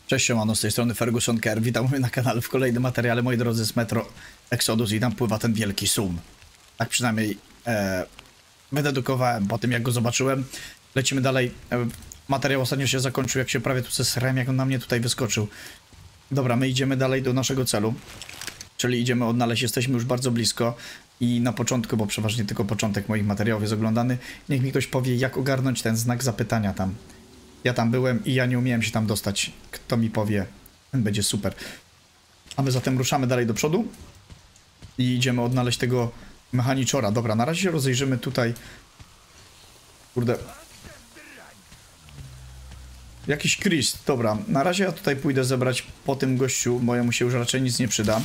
Cześć, siemano, z tej strony Ferguson Kerr. Witam na kanale w kolejnym materiale, moi drodzy, z Metro Exodus i tam pływa ten wielki sum. Tak przynajmniej wydedukowałem po tym, jak go zobaczyłem. Lecimy dalej. Materiał ostatnio się zakończył, jak się prawie tu zesrałem, jak on na mnie tutaj wyskoczył. Dobra, my idziemy dalej do naszego celu. Czyli idziemy odnaleźć, jesteśmy już bardzo blisko. I na początku, bo przeważnie tylko początek moich materiałów jest oglądany, niech mi ktoś powie, jak ogarnąć ten znak zapytania tam. Ja tam byłem i ja nie umiałem się tam dostać. Kto mi powie, ten będzie super. A my zatem ruszamy dalej do przodu i idziemy odnaleźć tego mechaniczora. Dobra, na razie się rozejrzymy tutaj. Kurde. Jakiś Chris. Dobra, na razie ja tutaj pójdę zebrać po tym gościu, bo jemu się już raczej nic nie przyda.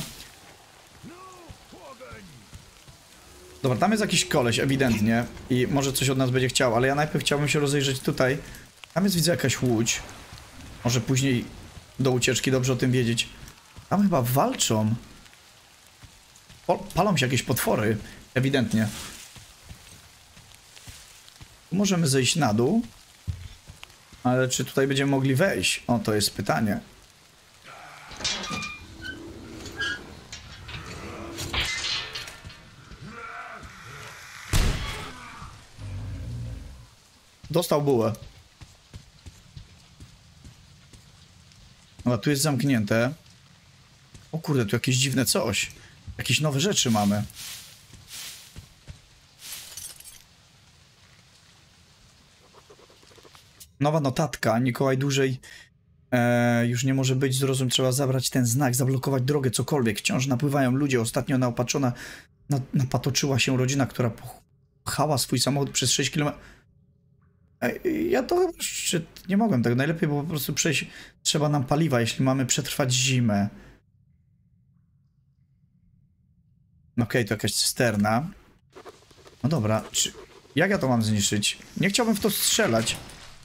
Dobra, tam jest jakiś koleś, ewidentnie. I może coś od nas będzie chciał, ale ja najpierw chciałbym się rozejrzeć tutaj. Tam jest, widzę, jakaś łódź. Może później do ucieczki, dobrze o tym wiedzieć. Tam chyba walczą. Palą się jakieś potwory, ewidentnie. Tu możemy zejść na dół. Ale czy tutaj będziemy mogli wejść? O, to jest pytanie. Dostał bułę. No, tu jest zamknięte. O kurde, tu jakieś dziwne coś. Jakieś nowe rzeczy mamy. Nowa notatka. Mikołaj dłużej już nie może być. Zrozum, trzeba zabrać ten znak, zablokować drogę, cokolwiek. Wciąż napływają ludzie. Ostatnio napatoczyła się rodzina, która pchała swój samochód przez 6 km. Ja to nie mogłem tego. Najlepiej było po prostu przejść. Trzeba nam paliwa, jeśli mamy przetrwać zimę. Okej, to jakaś cysterna. No dobra. Jak ja to mam zniszczyć? Nie chciałbym w to strzelać.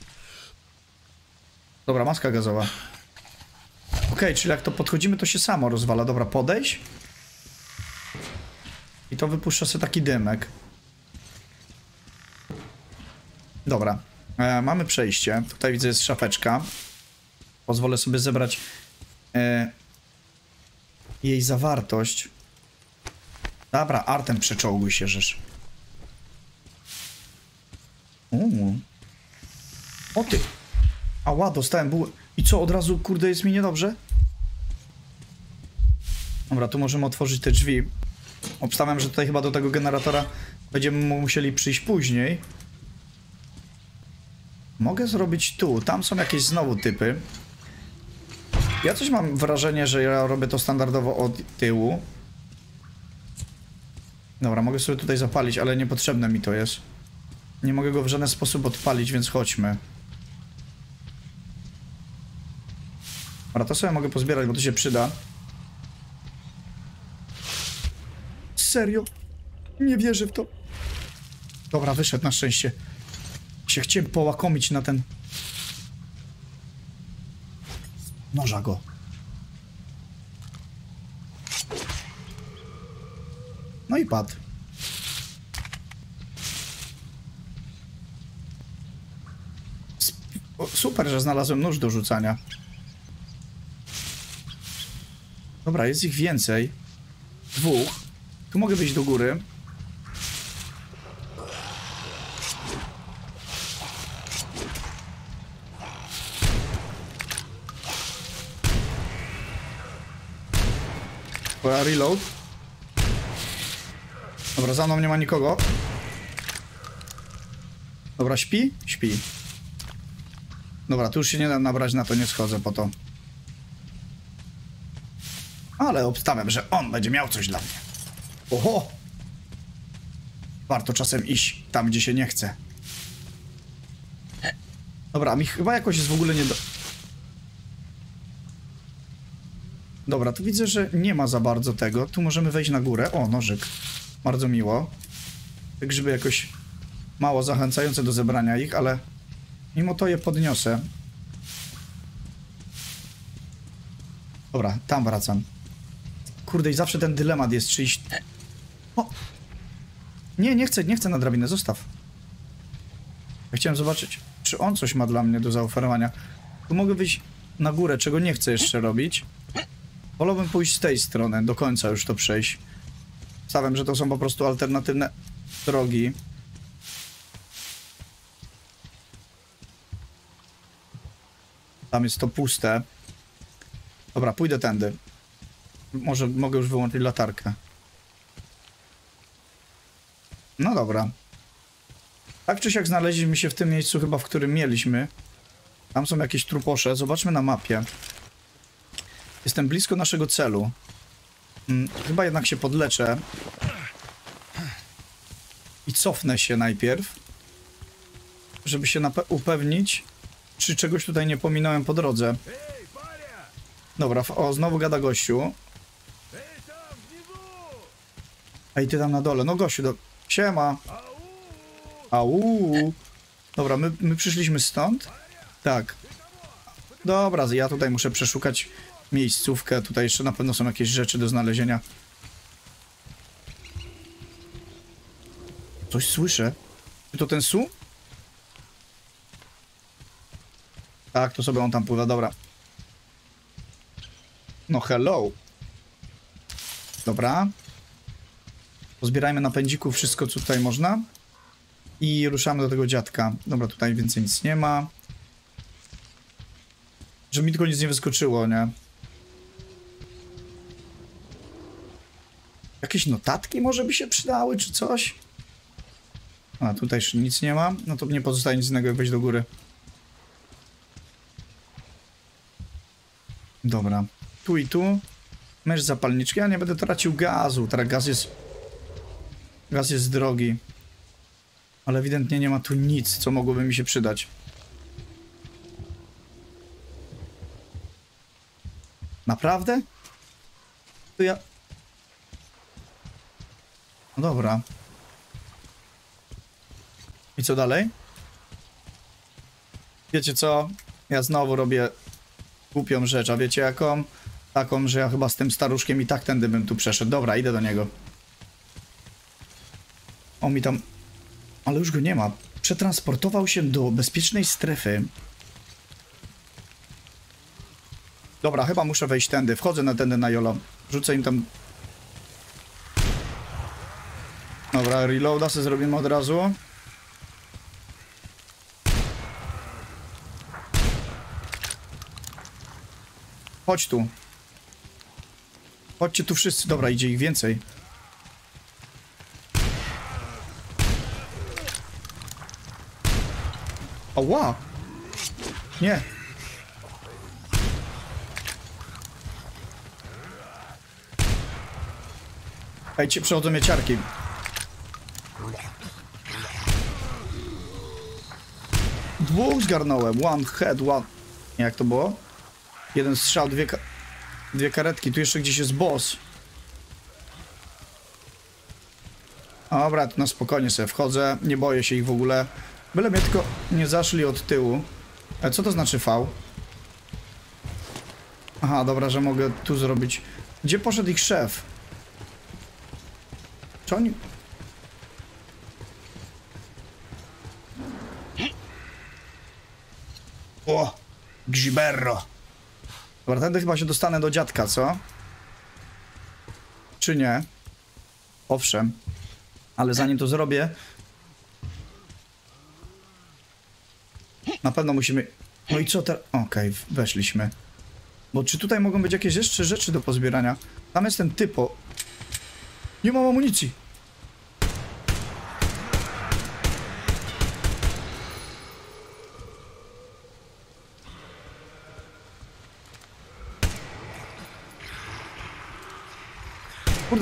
Dobra, maska gazowa. Okej, czyli jak to podchodzimy, to się samo rozwala. Dobra, podejść. I to wypuszcza sobie taki dymek. Dobra. Mamy przejście. Tutaj widzę, jest szafeczka. Pozwolę sobie zebrać jej zawartość. Dobra, Artem, przeczołguj się, żeż. O ty. Ała, dostałem bułę. I co, od razu, kurde, jest mi niedobrze? Dobra, tu możemy otworzyć te drzwi. Obstawiam, że tutaj chyba do tego generatora będziemy musieli przyjść później. Mogę zrobić tu. Tam są jakieś znowu typy. Ja coś mam wrażenie, że ja robię to standardowo od tyłu. Dobra, mogę sobie tutaj zapalić, ale niepotrzebne mi to jest. Nie mogę go w żaden sposób odpalić, więc chodźmy. Dobra, to sobie mogę pozbierać, bo to się przyda. Serio? Nie wierzę w to. Dobra, wyszedł na szczęście. Się chciałem połakomić na ten... Noża go. No i padł. Super, że znalazłem nóż do rzucania. Dobra, jest ich więcej. Dwóch. Tu mogę wyjść do góry. Reload. Dobra, za mną nie ma nikogo. Dobra, śpi? Śpi. Dobra, tu już się nie da nabrać, na to nie schodzę po to. Ale obstawiam, że on będzie miał coś dla mnie. Oho! Warto czasem iść tam, gdzie się nie chce. Dobra, mi chyba jakoś jest w ogóle nie do... Dobra, tu widzę, że nie ma za bardzo tego. Tu możemy wejść na górę. O, nożyk. Bardzo miło. Te grzyby jakoś mało zachęcające do zebrania ich, ale mimo to je podniosę. Dobra, tam wracam. Kurde, i zawsze ten dylemat jest, czy iść... O! Nie, nie chcę na drabinę, zostaw. Ja chciałem zobaczyć, czy on coś ma dla mnie do zaoferowania. Tu mogę wyjść na górę, czego nie chcę jeszcze robić. Wolałbym pójść z tej strony, do końca już to przejść. Stawiam, że to są po prostu alternatywne drogi. Tam jest to puste. Dobra, pójdę tędy. Może mogę już wyłączyć latarkę. No dobra. Tak czy siak znaleźliśmy się w tym miejscu chyba, w którym mieliśmy. Tam są jakieś truposze. Zobaczmy na mapie. Jestem blisko naszego celu. Chyba jednak się podleczę. I cofnę się najpierw. Żeby się upewnić, czy czegoś tutaj nie pominąłem po drodze. Dobra, o, znowu gada gościu. Ej, ty tam na dole. No gościu, siema. Au. Dobra, my przyszliśmy stąd? Tak. Dobra, ja tutaj muszę przeszukać miejscówkę. Tutaj jeszcze na pewno są jakieś rzeczy do znalezienia. Coś słyszę. Czy to ten Su? Tak, to sobie on tam pływa, dobra. No hello. Dobra. Pozbierajmy na pędziku wszystko, co tutaj można. I ruszamy do tego dziadka. Dobra, tutaj więcej nic nie ma. Żeby mi tylko nic nie wyskoczyło, nie? Jakieś notatki może by się przydały, czy coś? A, tutaj już nic nie ma. No to nie pozostaje nic innego, jak wejść do góry. Dobra. Tu i tu. Mysz zapalniczki. Ja nie będę tracił gazu. Teraz gaz jest drogi. Ale ewidentnie nie ma tu nic, co mogłoby mi się przydać. Naprawdę? To ja... No dobra. I co dalej? Wiecie co? Ja znowu robię głupią rzecz, a wiecie jaką? Taką, że ja chyba z tym staruszkiem i tak tędy bym tu przeszedł. Dobra, idę do niego. On mi tam... Ale już go nie ma. Przetransportował się do bezpiecznej strefy. Dobra, chyba muszę wejść tędy. Wchodzę na tędy na jolo. Rzucę im tam... Dobra, reloada sobie zrobimy od razu. Chodź tu. Chodźcie tu wszyscy. Dobra, idzie ich więcej. Ała! Nie. Ejcie, przechodzą mieciarki. Dwóch zgarnąłem. One head, one... Jak to było? Jeden strzał, dwie karetki. Tu jeszcze gdzieś jest boss. Dobra, tu na spokojnie sobie wchodzę. Nie boję się ich w ogóle. Byle mnie tylko nie zaszli od tyłu. Ale co to znaczy V? Aha, dobra, że mogę tu zrobić. Gdzie poszedł ich szef? Czy oni... O! Gziberro! Dobra, tędy chyba się dostanę do dziadka, co? Czy nie? Owszem. Ale zanim to zrobię... Na pewno musimy... No i co teraz? Okej, weszliśmy. Bo czy tutaj mogą być jakieś jeszcze rzeczy do pozbierania? Tam jest ten typo. Nie mam amunicji. Kurde.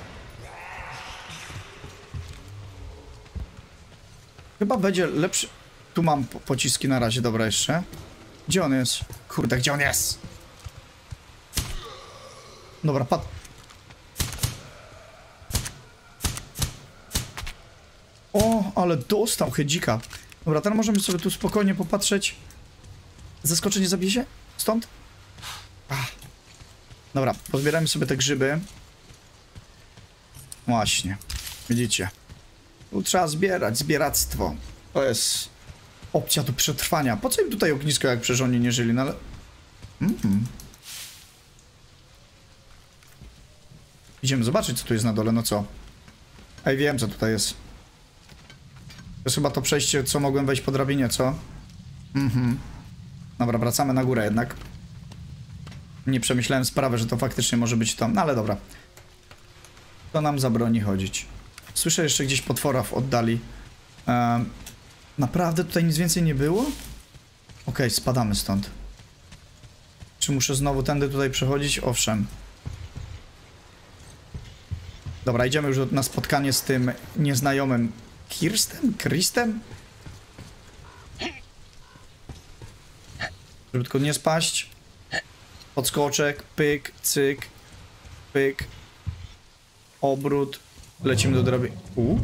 Chyba będzie lepszy... Tu mam pociski na razie, dobra jeszcze. Gdzie on jest? Kurde, gdzie on jest? Dobra, padł. O, ale dostał hedzika. Dobra, teraz możemy sobie tu spokojnie popatrzeć. Zaskoczenie zabije się? Stąd? Ach. Dobra, pozbierajmy sobie te grzyby. Właśnie. Widzicie? Tu trzeba zbierać, zbieractwo. To jest opcja do przetrwania. Po co im tutaj ognisko, jak przecież oni nie żyli? No ale... Idziemy zobaczyć, co tu jest na dole, no co? Ej, wiem, co tutaj jest. To jest chyba to przejście, co mogłem wejść po drabinie, co? Dobra, wracamy na górę jednak. Nie przemyślałem sprawy, że to faktycznie może być to, no ale dobra. To nam zabroni chodzić. Słyszę jeszcze gdzieś potwora w oddali. Naprawdę tutaj nic więcej nie było? Okej, spadamy stąd. Czy muszę znowu tędy tutaj przechodzić? Owszem. Dobra, idziemy już na spotkanie z tym nieznajomym Kristem? Żeby tylko nie spaść. Podskoczek, pyk, cyk, pyk. Obrót. Lecimy do drabiny.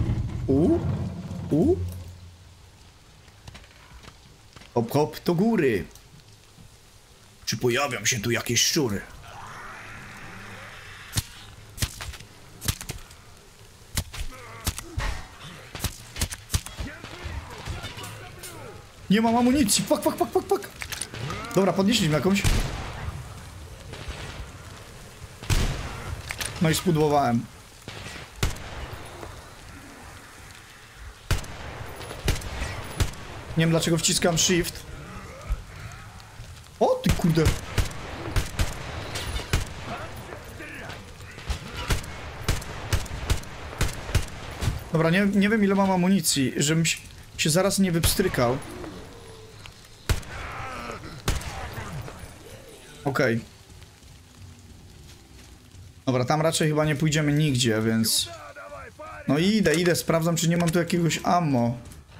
Hop, hop, do góry. Czy pojawią się tu jakieś szczury? Nie mam amunicji. Fuck. Dobra, podnieśliśmy jakąś. No i spudłowałem. Nie wiem dlaczego wciskam shift. O ty kurde. Dobra, nie wiem ile mam amunicji, żebym się zaraz nie wypstrykał. Okej. Dobra, tam raczej chyba nie pójdziemy nigdzie, więc... No idę, sprawdzam czy nie mam tu jakiegoś ammo.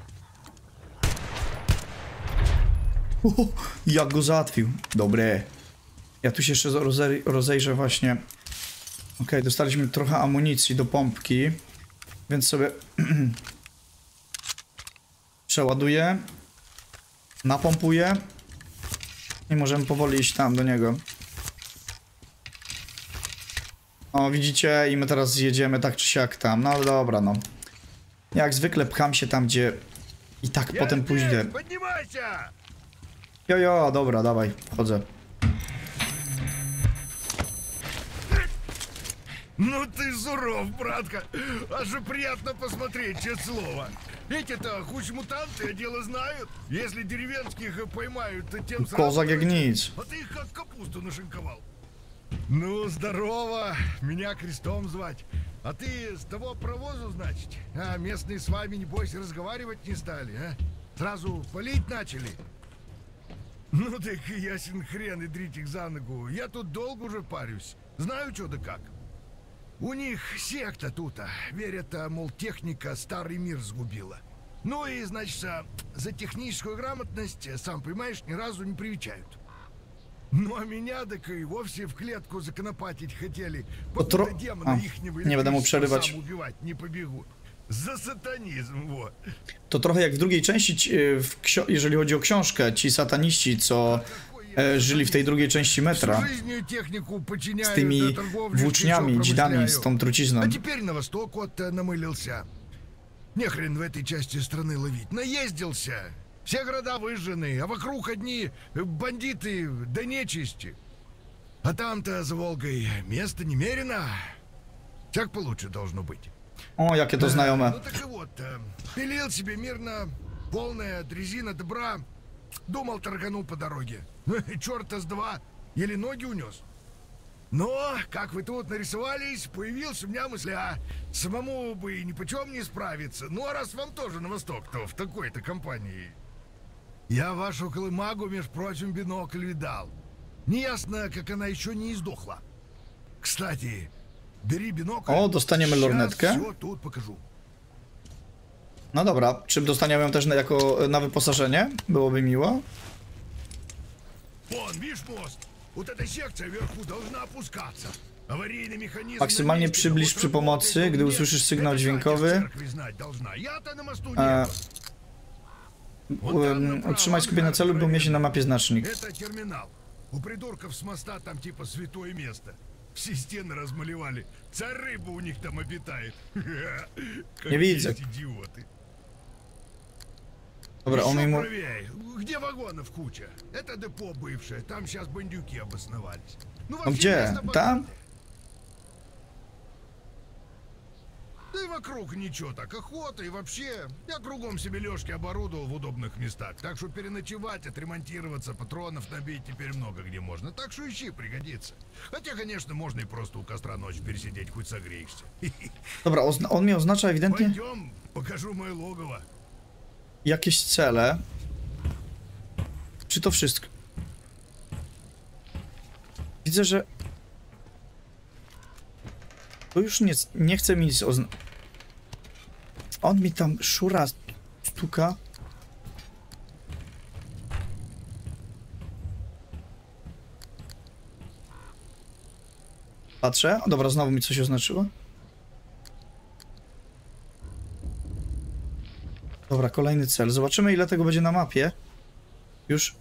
Jak go załatwił. Dobre. Ja tu się jeszcze rozejrzę właśnie. Okej, dostaliśmy trochę amunicji do pompki. Więc sobie... przeładuję. Napompuję. I możemy powoli iść tam do niego. O, widzicie? I my teraz zjedziemy tak czy siak tam. No ale dobra, no. Jak zwykle pcham się tam, gdzie... I tak potem pójdę. Jo, dobra, dawaj, wchodzę. Ну ты суров, братка. Аж приятно посмотреть, честное слово. Эти-то хоть мутанты, а дело знают. Если деревенских поймают, то тем сразу... Kozak jak nic. А ты их как капусту нашинковал. Ну, здорово. Меня Крестом звать. А ты с того провозу, значит? А местные с вами, небось, разговаривать не стали, а? Сразу палить начали? Ну так ясен хрен и дрить их за ногу. Я тут долго уже парюсь. Знаю, что да как. У них секта тут, верят, мол, техника старый мир сгубила. Ну и, значит, за техническую грамотность, сам понимаешь, ни разу не привечают. Ну а меня так и вовсе в клетку законопатить хотели. Покуда демона ихнего nie będę mu przerywać. сам убивать не побегут. За сатанизм, вот. To trochę jak w drugiej części, jeżeli chodzi o książkę, ci sataniści, co żyli w tej drugiej części metra. Z tymi włóczniami, dzidami, z tą trucizną. А теперь на восток вот намылился. Не хрен в этой части страны ловить. Наездился. Все города выжжены, а вокруг одни бандиты да нечисти. А там-то за Волгой место немерено. Как получше должно быть. O, jakie to znajome. Ну так и вот, пилил себе мирно, полная дрезина добра. Думал, торганул по дороге. Черта с два, еле ноги унес. Но, как вы тут нарисовались, появилась у меня мысль, самому бы ни почем не справиться. Ну, а раз вам тоже на восток, то в такой-то компании. Я вашу колымагу, между прочим, бинокль видал. Неясно, как она еще не издохла. Кстати, бери бинокль. O, dostaniemy lornetkę. Все тут покажу. No dobra, czy dostaniemy ją też na wyposażenie? Byłoby miło. Вон, видишь мост? Вот эта секция вверху должна опускаться. Аварийный механизм... Maksymalnie przybliż przy pomocy, gdy usłyszysz sygnał dźwiękowy. Utrzymaj skupienie na celu, by umieścić się na mapie znacznik. Это терминал. У придурков с моста там типа святое место. Все стены размалевали. Царь рыба у них там обитает. Не видите? Идиоты. Dobra, on Еще mi... правее. Где вагонов куча? Это депо бывшее. Там сейчас бандюки обосновались. Ну, No вообще gdzie? место Tam? богатое. Да и вокруг ничего так. Охота и вообще. Я кругом себе лёжки оборудовал в удобных местах. Так что переночевать, отремонтироваться, патронов набить теперь много где можно. Так что ищи, пригодится. Хотя, конечно, можно и просто у костра ночь пересидеть, хоть согреешься. Dobra, on mi oznacza ewidentnie Пойдем, покажу мое логово. jakieś cele. Czy to wszystko? Widzę, że... To już nie chce mi nic oznaczyć. On mi tam szura stuka. Patrzę. O, dobra, znowu mi coś oznaczyło. Dobra, kolejny cel. Zobaczymy, ile tego będzie na mapie. Już.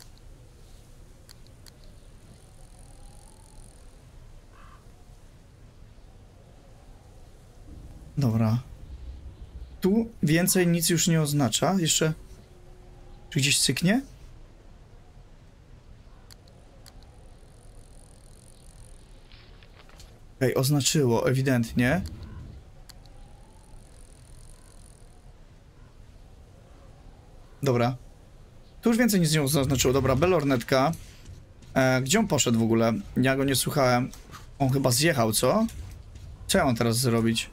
Dobra. Tu więcej nic już nie oznacza. Jeszcze... Czy gdzieś cyknie? Okej, oznaczyło, ewidentnie. Dobra. Tu już więcej nic nie zaznaczyło. Dobra, Belornetka. Gdzie on poszedł w ogóle? Ja go nie słuchałem. On chyba zjechał, co? Co ja mam teraz zrobić?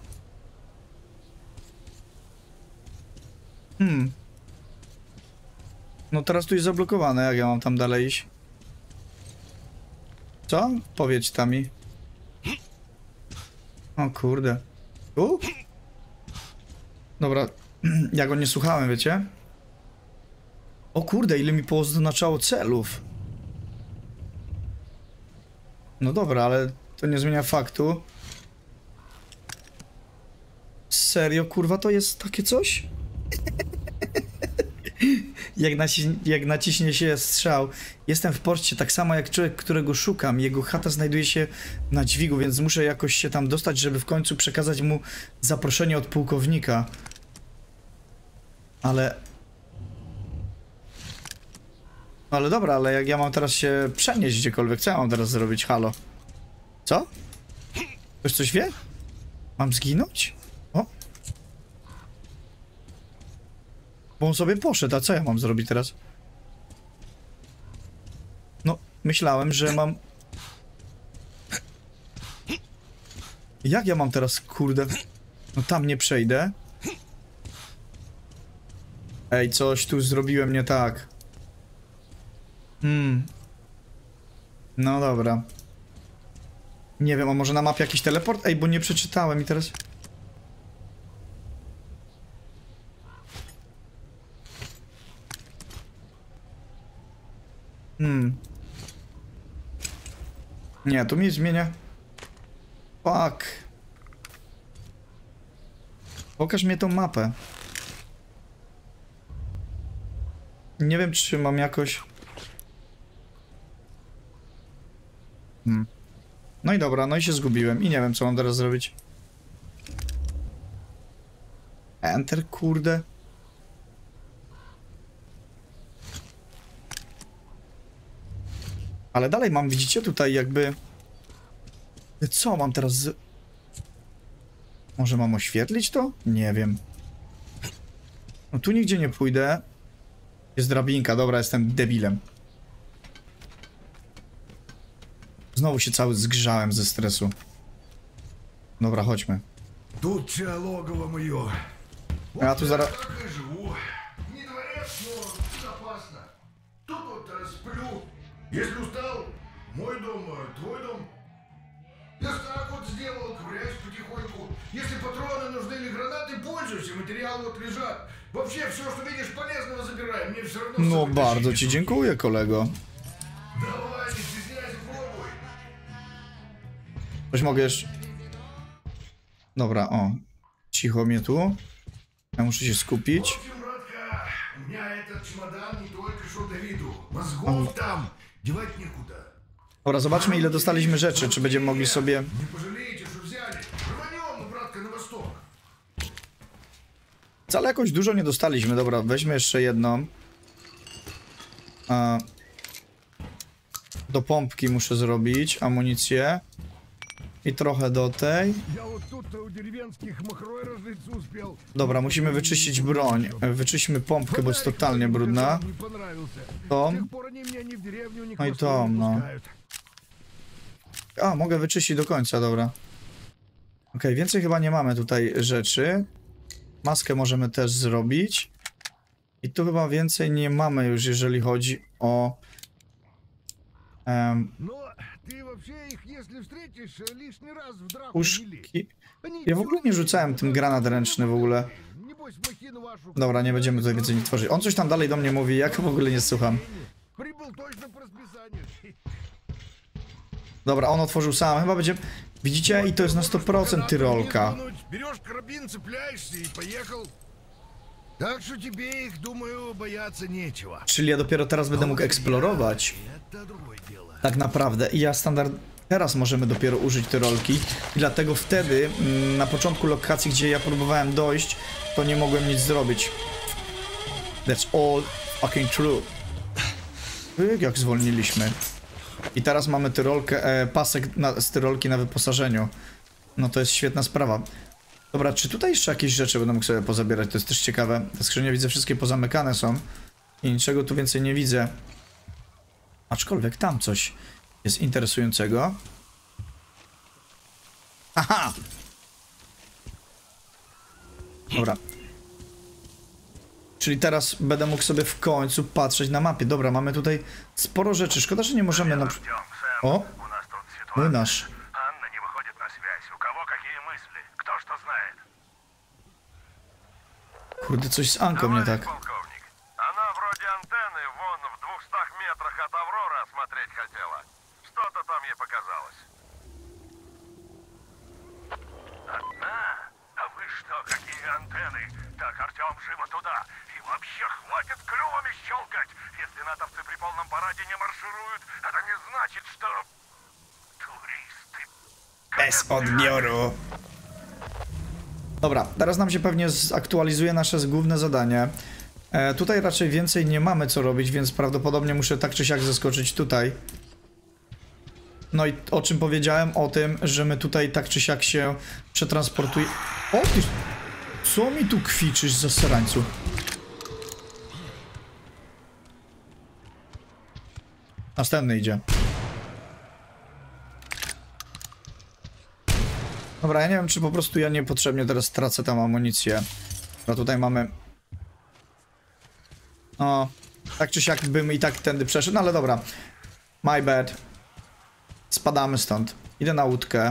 No teraz tu jest zablokowane, jak ja mam tam dalej iść? Co? Powiedz tam mi. O kurde. Tu? Dobra, ja go nie słuchałem, wiecie? O kurde, ile mi poznaczało celów. No dobra, ale to nie zmienia faktu. Serio, kurwa, to jest takie coś? Jak naciśnie się strzał. Jestem w porcie tak samo jak człowiek, którego szukam. Jego chata znajduje się na dźwigu, więc muszę jakoś się tam dostać, żeby w końcu przekazać mu zaproszenie od pułkownika. Ale dobra, ale jak ja mam teraz się przenieść gdziekolwiek, co ja mam teraz zrobić? Halo? Co? Ktoś coś wie? Mam zginąć? O? Bo on sobie poszedł, a co ja mam zrobić teraz? No, myślałem, że mam... Jak ja mam teraz, kurde... No tam nie przejdę. Ej, coś tu zrobiłem nie tak. No dobra. Nie wiem, a może na mapie jakiś teleport? Ej, bo nie przeczytałem i teraz... Nie, tu mi zmienia... Fuck. Pokaż mi tą mapę. Nie wiem, czy mam jakoś... No i dobra, no i się zgubiłem i nie wiem, co mam teraz zrobić. Enter, kurde. Ale dalej mam, widzicie, tutaj jakby... Co mam teraz z... Może mam oświetlić to? Nie wiem. No tu nigdzie nie pójdę. Jest drabinka, dobra, jestem debilem. Znowu się cały zgrzałem ze stresu. Dobra, chodźmy. Тут чья логово мое. Ja tu zaraz... Так и живу. Не дворец, но безопасно. Тут вот сплю. Если устал, мой дом, твой дом. Я ж так вот сделал, ковыряюсь потихоньку. Если патроны нужны или гранаты, пользуйся, материалы вот лежат. Вообще, все, что видишь полезного, забирай. Мне все равно... No bardzo ci dziękuję, kolego. Давай, не стесняйся, пробуй. Coś mogę jeszcze... Dobra, o. Cicho mnie tu. Ja muszę się skupić. В общем, братка, у меня этот чемодан не только что до виду. Мозгов там девать некуда. Dobra, zobaczmy, ile dostaliśmy rzeczy. Czy będziemy mogli sobie... Не пожалеете, что взяли. Рванем, братка, на восток. Wcale jakoś dużo nie dostaliśmy. Dobra, weźmy jeszcze jedną. Do pompki muszę zrobić amunicję. I trochę do tej. Я вот тут у деревенских махрой разжиться успел. Dobra, musimy wyczyścić broń. Wyczyśćmy pompkę, bo jest totalnie brudna. Не понравился. С Tom. тех пор они меня ни в деревню, ни к No i мосту не Tom, no. пускают. A, mogę wyczyścić do końca, dobra. Okej, więcej chyba nie mamy tutaj rzeczy. Maskę możemy też zrobić. I tu chyba więcej nie mamy już, jeżeli chodzi o... Но ты вообще их, если встретишь, лишний раз в драку не лезь. puszki. Они Ja w ogóle nie rzucałem tym granat ręczny w ogóle. Небось, махину вашу... Dobra, nie będziemy tutaj więcej nie tworzyć. On coś tam dalej do mnie mówi, ja go w ogóle nie słucham. Прибыл точно по расписанию. Dobra, on otworzył sam, chyba będzie... Widzicie? I to jest na 100% Tyrolka. Берешь карабин, цепляешься и поехал. Так что тебе их, думаю, бояться нечего. Czyli ja dopiero teraz będę mógł eksplorować. Это другое дело. Tak naprawdę. I ja teraz możemy dopiero użyć Tyrolki. I dlatego wtedy, na początku lokacji, gdzie ja próbowałem dojść, to nie mogłem nic zrobić. That's all fucking true. Jak zwolniliśmy. I teraz mamy Tyrolkę, pasek z Tyrolki na wyposażeniu. No to jest świetna sprawa. Dobra, czy tutaj jeszcze jakieś rzeczy będę mógł sobie pozabierać? To jest też ciekawe. Te skrzynie widzę, wszystkie pozamykane są. I niczego tu więcej nie widzę. Aczkolwiek tam coś jest interesującego. Aha! Dobra. Czyli teraz będę mógł sobie w końcu patrzeć na mapie. Dobra, mamy tutaj sporo rzeczy. Szkoda, że nie możemy na... O! Młynarz. Анна не выходит на связь. У кого какие мысли? Кто что знает? Kurde, coś z Anką nie tak. Полковник. Она вроде антенны вон в 200 метрах от Авроры осмотреть хотела. Что-то там ей показалось. Одна? А вы что, какие антенны? Так, Артем, живо туда. И вообще хватит клювами щелкать. Если натовцы при полном параде не маршируют, это не значит, что... Turisty. Bez odbioru. Dobra, teraz nam się pewnie zaktualizuje nasze główne zadanie. Tutaj raczej więcej nie mamy co robić, więc prawdopodobnie muszę tak czy siak zaskoczyć tutaj. No i o czym powiedziałem? O tym, że my tutaj tak czy siak się przetransportuje... O ty... Co mi tu kwiczysz, zasrańcu? Następny idzie. Dobra, ja nie wiem, czy po prostu ja niepotrzebnie teraz tracę tam amunicję. No tutaj mamy... O, tak czy siak bym i tak tędy przeszedł, no ale dobra. My bad. Spadamy stąd. Idę na łódkę.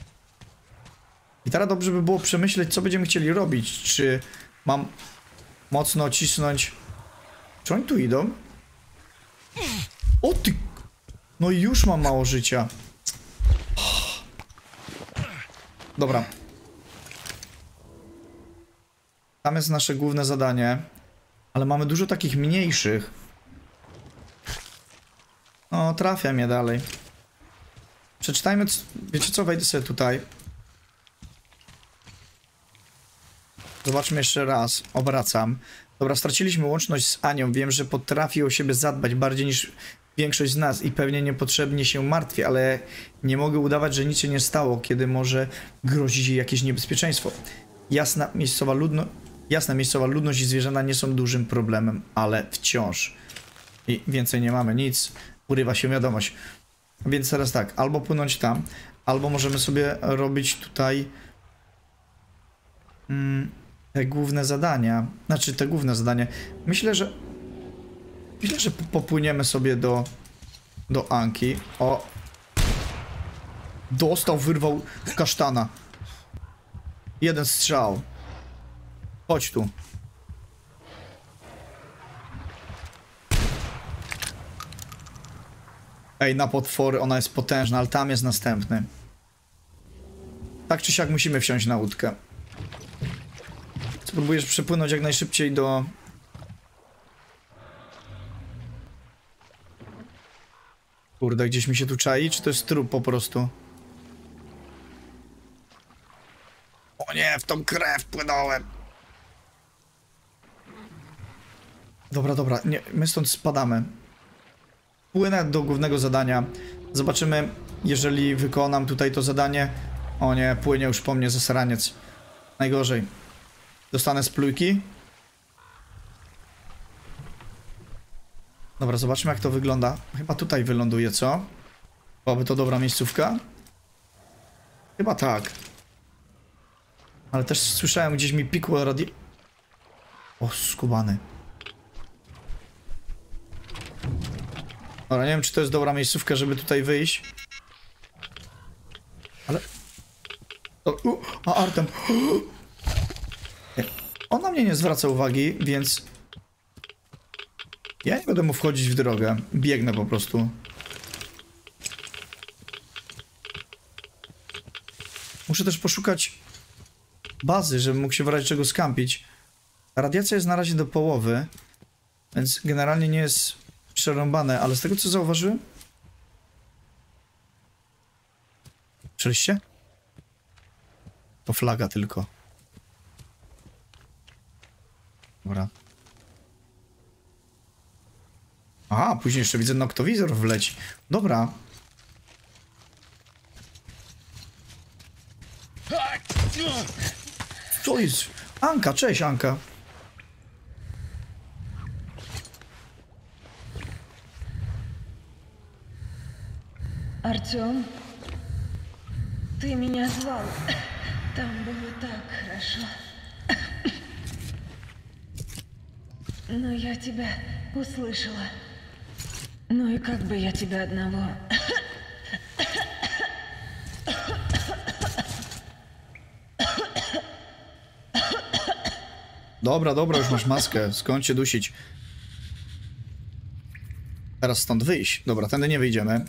I teraz dobrze by było przemyśleć, co będziemy chcieli robić. Czy mam mocno cisnąć... Czy oni tu idą? O ty... No i już mam mało życia. Dobra. Tam jest nasze główne zadanie. Ale mamy dużo takich mniejszych. O, trafia mnie dalej. Przeczytajmy... Wiecie co? Wejdę sobie tutaj. Zobaczmy jeszcze raz. Obracam. Dobra, straciliśmy łączność z Anią. Wiem, że potrafi o siebie zadbać bardziej niż większość z nas i pewnie niepotrzebnie się martwi, ale nie mogę udawać, że nic się nie stało, kiedy może grozić jej jakieś niebezpieczeństwo. Jasna miejscowa ludność i zwierzęta nie są dużym problemem, ale wciąż. I więcej nie mamy nic. Urywa się wiadomość. Więc teraz tak, albo płynąć tam, albo możemy sobie robić tutaj te główne zadania. Znaczy, te główne zadanie. Myślę, że popłyniemy sobie do Anki. O! Dostał, wyrwał kasztana. Jeden strzał. Chodź tu. Ej, na potwory, ona jest potężna, ale tam jest następny. Tak czy siak musimy wsiąść na łódkę. Spróbujesz przepłynąć jak najszybciej do... Kurde, gdzieś mi się tu czai, czy to jest trup po prostu? O nie, w tą krew płynąłem. Dobra, dobra, nie, my stąd spadamy. płynę do głównego zadania. Zobaczymy, jeżeli wykonam tutaj to zadanie. O nie, płynie już po mnie zasraniec. Najgorzej. Dostanę splójki. Dobra, zobaczmy jak to wygląda. Chyba tutaj wyląduje, co? Byłaby to dobra miejscówka? Chyba tak. Ale też słyszałem, gdzieś mi pikło radio... O, skubany. Dobra, nie wiem, czy to jest dobra miejscówka, żeby tutaj wyjść. Ale... A Artem... On na mnie nie zwraca uwagi, więc... Ja nie będę mu wchodzić w drogę. Biegnę po prostu. Muszę też poszukać bazy, żebym mógł się w razie czego skampić. Radiacja jest na razie do połowy, więc generalnie nie jest przerąbane, ale z tego co zauważyłem... Słyszeliście? To flaga tylko. Dobra. A, później jeszcze widzę noktowizor wleci. Dobra. Co jest? Anka, cześć Anka. Артём, ты меня звал. Там было так хорошо. Но я тебя услышала. Ну и как бы я тебя одного... Dobra, dobra, już masz maskę. Skąd cię dusić? Teraz stąd wyjść. Dobra, tędy nie wyjdziemy.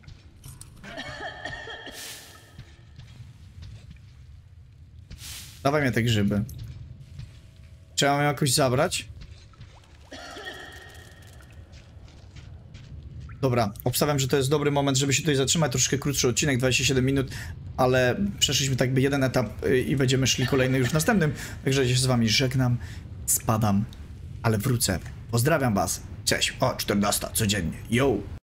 Dawaj mnie te grzyby. Trzeba ją jakoś zabrać? Dobra, obstawiam, że to jest dobry moment, żeby się tutaj zatrzymać. Troszkę krótszy odcinek, 27 minut, ale przeszliśmy tak by jeden etap i będziemy szli kolejny już w następnym. Także się z wami żegnam, spadam, ale wrócę. Pozdrawiam was. Cześć. O, 14 codziennie. Yo!